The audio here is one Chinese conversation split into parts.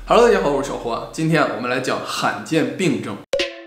Hello， 大家好，我是小霍。今天我们来讲罕见病症。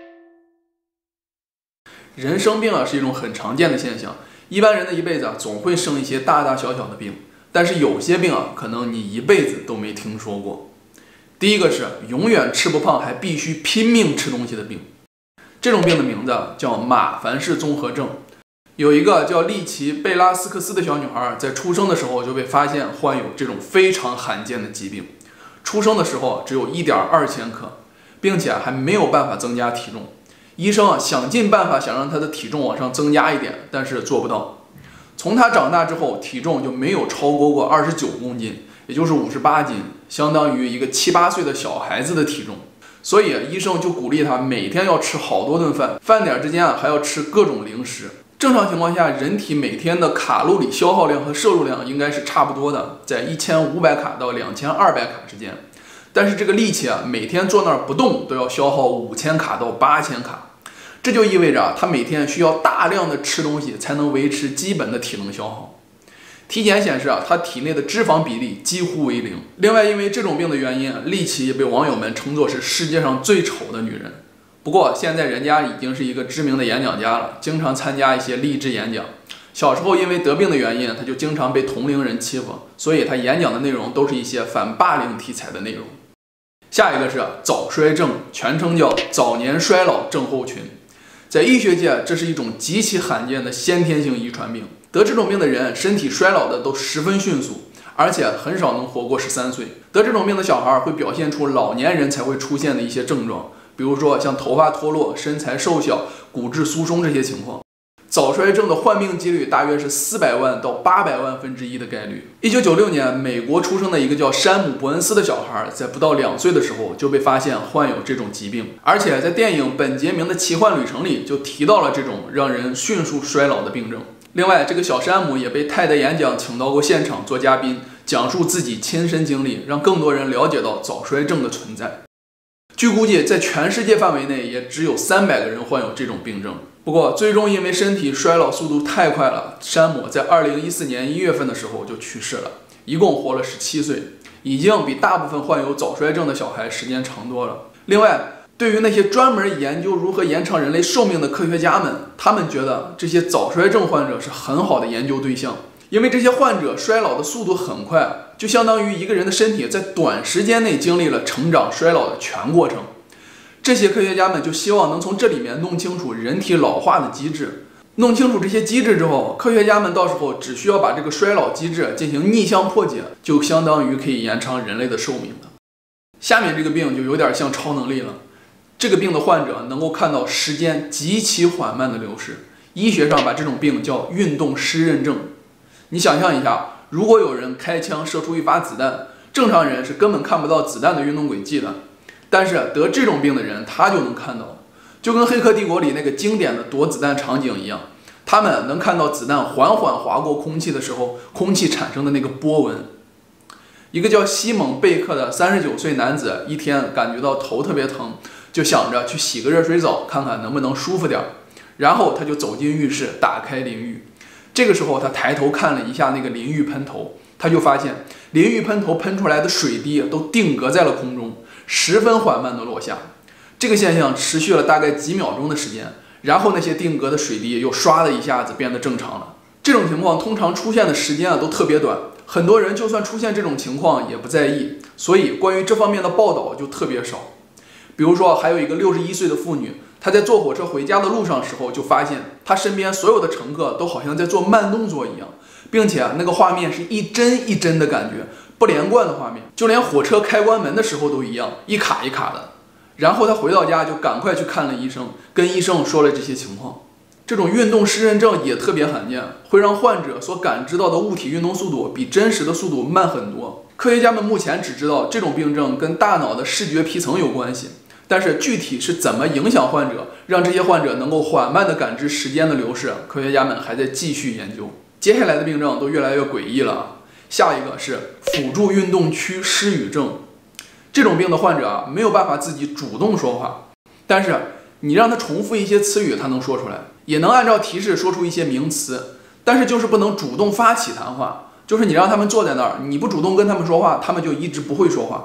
人生病是一种很常见的现象，一般人的一辈子总会生一些大大小小的病，但是有些病可能你一辈子都没听说过。第一个是永远吃不胖还必须拼命吃东西的病，这种病的名字叫马凡氏综合症。有一个叫利奇贝拉斯克斯的小女孩，在出生的时候就被发现患有这种非常罕见的疾病。出生的时候只有1.2千克，并且还没有办法增加体重。医生想尽办法想让她的体重往上增加一点，但是做不到。从她长大之后，体重就没有超过29公斤，也就是58斤，相当于一个7、8岁的小孩子的体重。所以医生就鼓励她每天要吃好多顿饭，饭点之间还要吃各种零食。正常情况下，人体每天的卡路里消耗量和摄入量应该是差不多的，在1500卡到2200卡之间。但是这个利奇每天坐那儿不动都要消耗5000卡到8000卡，这就意味着他每天需要大量的吃东西才能维持基本的体能消耗。体检显示他体内的脂肪比例几乎为0。另外，因为这种病的原因，利奇也被网友们称作是世界上最丑的女人。不过现在人家已经是一个知名的演讲家了，经常参加一些励志演讲。小时候因为得病的原因，他就经常被同龄人欺负，所以他演讲的内容都是一些反霸凌题材的内容。下一个是早衰症，全称叫早年衰老症候群。在医学界，这是一种极其罕见的先天性遗传病。得这种病的人身体衰老的都十分迅速，而且很少能活过13岁。得这种病的小孩会表现出老年人才会出现的一些症状，比如说像头发脱落、身材瘦小、骨质疏松这些情况。早衰症的患病几率大约是400万到800万分之1的概率。1996年，美国出生的一个叫山姆·伯恩斯的小孩，在不到2岁的时候就被发现患有这种疾病，而且在电影《本杰明的奇幻旅程》里就提到了这种让人迅速衰老的病症。另外，这个小山姆也被泰德演讲请到过现场做嘉宾，讲述自己亲身经历，让更多人了解到早衰症的存在。据估计，在全世界范围内也只有300个人患有这种病症。不过，最终因为身体衰老速度太快了，山姆在2014年1月份的时候就去世了，一共活了17岁，已经比大部分患有早衰症的小孩时间长多了。另外，对于那些专门研究如何延长人类寿命的科学家们，他们觉得这些早衰症患者是很好的研究对象，因为这些患者衰老的速度很快，就相当于一个人的身体在短时间内经历了成长衰老的全过程。这些科学家们就希望能从这里面弄清楚人体老化的机制。弄清楚这些机制之后，科学家们到时候只需要把这个衰老机制进行逆向破解，就相当于可以延长人类的寿命了。下面这个病就有点像超能力了。这个病的患者能够看到时间极其缓慢的流逝，医学上把这种病叫运动失认症。你想象一下，如果有人开枪射出一发子弹，正常人是根本看不到子弹的运动轨迹的。但是得这种病的人，他就能看到，就跟《黑客帝国》里那个经典的躲子弹场景一样，他们能看到子弹缓缓划过空气的时候，空气产生的那个波纹。一个叫西蒙·贝克的39岁男子，一天感觉到头特别疼，就想着去洗个热水澡，看看能不能舒服点。然后他就走进浴室，打开淋浴。这个时候他抬头看了一下那个淋浴喷头，他就发现淋浴喷头喷出来的水滴都定格在了空中，十分缓慢地落下。这个现象持续了大概几秒钟的时间，然后那些定格的水滴又唰的一下子变得正常了。这种情况通常出现的时间都特别短，很多人就算出现这种情况也不在意，所以关于这方面的报道就特别少。比如说，还有一个61岁的妇女，她在坐火车回家的路上时候就发现，她身边所有的乘客都好像在做慢动作一样，并且那个画面是一帧一帧的感觉，不连贯的画面，就连火车开关门的时候都一样，一卡一卡的。然后他回到家就赶快去看了医生，跟医生说了这些情况。这种运动失认症也特别罕见，会让患者所感知到的物体运动速度比真实的速度慢很多。科学家们目前只知道这种病症跟大脑的视觉皮层有关系，但是具体是怎么影响患者，让这些患者能够缓慢地感知时间的流逝，科学家们还在继续研究。接下来的病症都越来越诡异了。下一个是辅助运动区失语症。这种病的患者没有办法自己主动说话，但是你让他重复一些词语，他能说出来，也能按照提示说出一些名词，但是就是不能主动发起谈话。就是你让他们坐在那儿，你不主动跟他们说话，他们就一直不会说话。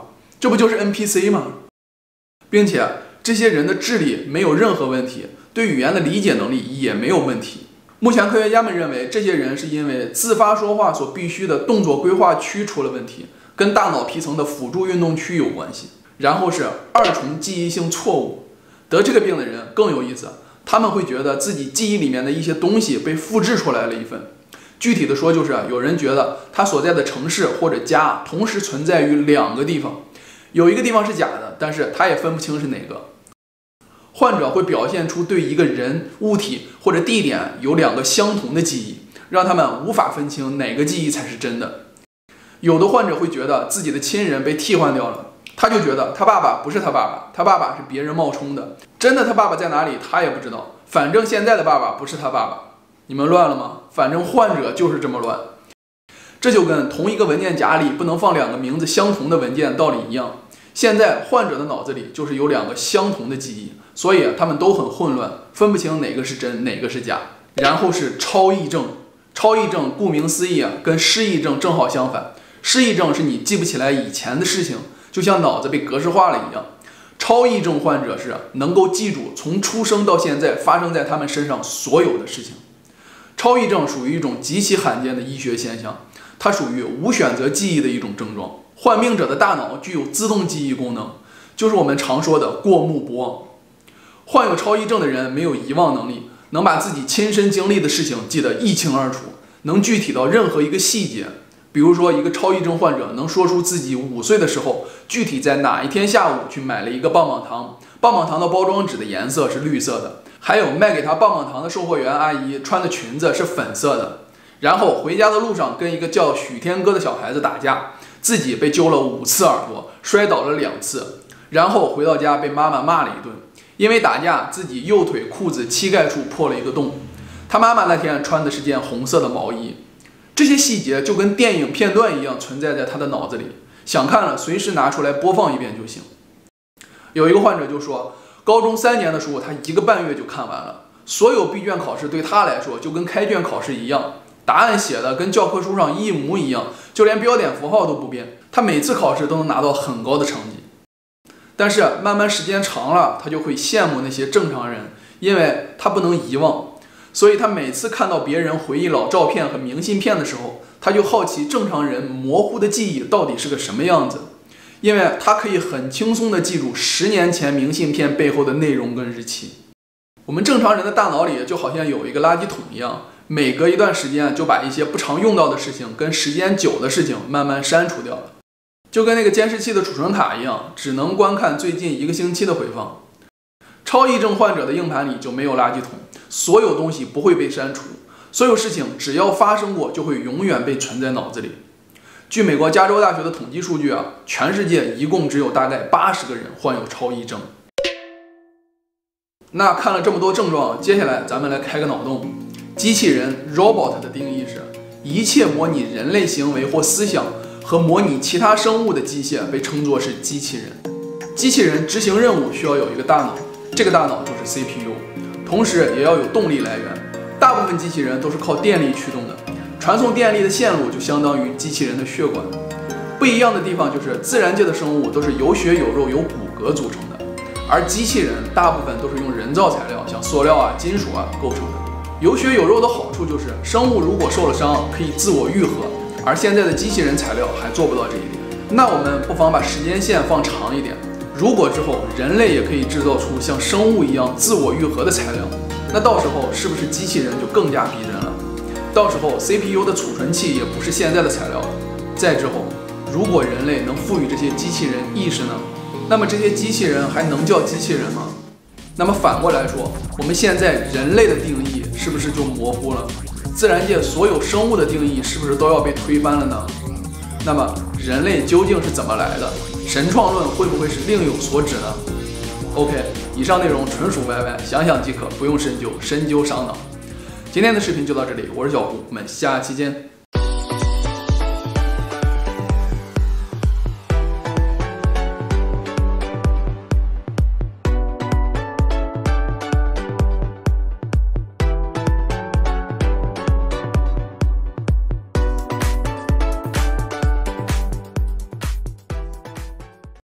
这不就是 NPC 吗？并且这些人的智力没有任何问题，对语言的理解能力也没有问题。目前科学家们认为，这些人是因为自发说话所必须的动作规划区出了问题，跟大脑皮层的辅助运动区有关系。然后是2重记忆性错误。得这个病的人更有意思，他们会觉得自己记忆里面的一些东西被复制出来了一份。具体的说，就是有人觉得他所在的城市或者家同时存在于2个地方，有一个地方是假的，但是他也分不清是哪个。患者会表现出对一个人、物体或者地点有2个相同的记忆，让他们无法分清哪个记忆才是真的。有的患者会觉得自己的亲人被替换掉了，他就觉得他爸爸不是他爸爸，他爸爸是别人冒充的，真的他爸爸在哪里他也不知道，反正现在的爸爸不是他爸爸。你们乱了吗？反正患者就是这么乱。这就跟同一个文件夹里不能放2个名字相同的文件道理一样。现在患者的脑子里就是有2个相同的记忆，所以他们都很混乱，分不清哪个是真哪个是假。然后是超忆症。超忆症顾名思义跟失忆症正好相反。失忆症是你记不起来以前的事情，就像脑子被格式化了一样。超忆症患者是能够记住从出生到现在发生在他们身上所有的事情。超忆症属于一种极其罕见的医学现象，它属于无选择记忆的一种症状。患病者的大脑具有自动记忆功能，就是我们常说的过目不忘。患有超忆症的人没有遗忘能力，能把自己亲身经历的事情记得一清二楚，能具体到任何一个细节。比如说，一个超忆症患者能说出自己5岁的时候，具体在哪一天下午去买了一个棒棒糖，棒棒糖的包装纸的颜色是绿色的，还有卖给他棒棒糖的售货员阿姨穿的裙子是粉色的。然后回家的路上跟一个叫许天歌的小孩子打架，自己被揪了5次耳朵，摔倒了2次，然后回到家被妈妈骂了一顿，因为打架自己右腿裤子膝盖处破了一个洞。他妈妈那天穿的是件红色的毛衣。这些细节就跟电影片段一样存在在他的脑子里，想看了随时拿出来播放一遍就行。有一个患者就说，高中3年的书他1个半月就看完了，所有闭卷考试对他来说就跟开卷考试一样，答案写的跟教科书上一模一样，就连标点符号都不变，他每次考试都能拿到很高的成绩。但是慢慢时间长了，他就会羡慕那些正常人，因为他不能遗忘。所以他每次看到别人回忆老照片和明信片的时候，他就好奇正常人模糊的记忆到底是个什么样子，因为他可以很轻松地记住10年前明信片背后的内容跟日期。我们正常人的大脑里就好像有一个垃圾桶一样，每隔一段时间就把一些不常用到的事情跟时间久的事情慢慢删除掉了，就跟那个监视器的储存卡一样，只能观看最近1个星期的回放。超忆症患者的硬盘里就没有垃圾桶，所有东西不会被删除，所有事情只要发生过就会永远被存在脑子里。据美国加州大学的统计数据全世界一共只有大概80个人患有超忆症。那看了这么多症状，接下来咱们来开个脑洞。机器人 robot 的定义是一切模拟人类行为或思想和模拟其他生物的机械被称作是机器人。机器人执行任务需要有一个大脑，这个大脑就是 CPU， 同时也要有动力来源。大部分机器人都是靠电力驱动的，传送电力的线路就相当于机器人的血管。不一样的地方就是自然界的生物都是有血有肉有骨骼组成的，而机器人大部分都是用人造材料，像塑料金属构成的。有血有肉的好处就是生物如果受了伤可以自我愈合，而现在的机器人材料还做不到这一点。那我们不妨把时间线放长一点，如果之后人类也可以制造出像生物一样自我愈合的材料，那到时候是不是机器人就更加逼真了？到时候 CPU 的储存器也不是现在的材料了。再之后，如果人类能赋予这些机器人意识呢？那么这些机器人还能叫机器人吗？那么反过来说，我们现在人类的定义是不是就模糊了？自然界所有生物的定义是不是都要被推翻了呢？那么人类究竟是怎么来的？神创论会不会是另有所指呢？ OK， 以上内容纯属歪歪，想想即可，不用深究，深究伤脑。今天的视频就到这里，我是小胡，我们下期见。